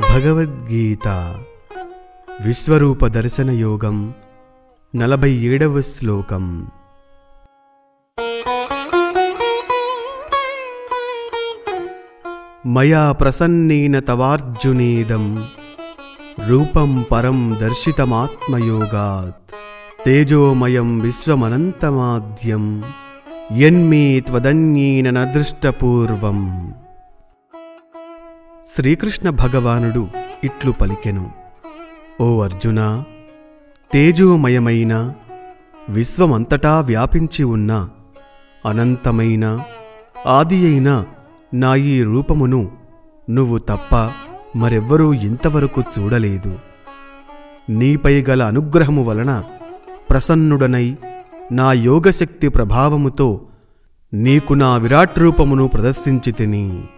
భగవద్గీత విశ్వరూప దర్శన యోగం 47వ శ్లోకం. మయా ప్రసన్నేన తవార్జునేదం రూపం పరం దర్శితమాత్మయోగాత్ తేజోమయం విశ్వమనంతమాద్యం యన్మే త్వదన్యేన న దృష్టపూర్వం. శ్రీకృష్ణ భగవానుడు ఇట్లు పలికెను: ఓ అర్జునా, తేజోమయమైన విశ్వమంతటా వ్యాపించి ఉన్న అనంతమైన ఆది అయిన నా ఈ రూపమును నువ్వు తప్ప మరెవ్వరూ ఇంతవరకు చూడలేదు. నీపై గల అనుగ్రహము వలన ప్రసన్నుడనై నా యోగశక్తి ప్రభావముతో నీకు నా విరాట్ రూపమును ప్రదర్శించి తిని.